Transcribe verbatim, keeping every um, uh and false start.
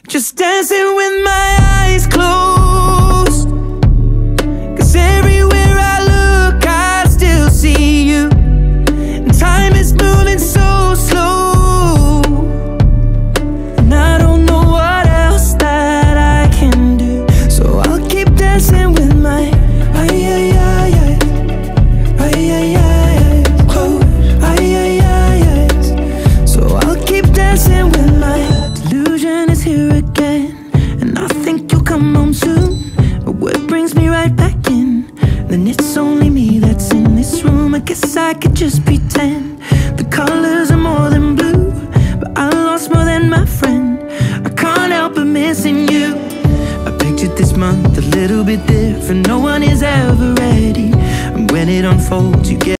just dancing with my eyes closed. 'Cause everywhere I look I still see you, and time is moving so slow, and I don't know what else that I can do. So I'll keep dancing with my ay ay ay ay ay ay ay close ay ay ay ay. So I'll keep dancing with my delusion is here again, and I think you'll come home soon. But what brings me right back in? Then it's only me that's in this room. I guess I could just pretend the colors are more than blue, but I lost more than my friend. I can't help but missing you. I pictured this month a little bit different. No one is ever ready, and when it unfolds you get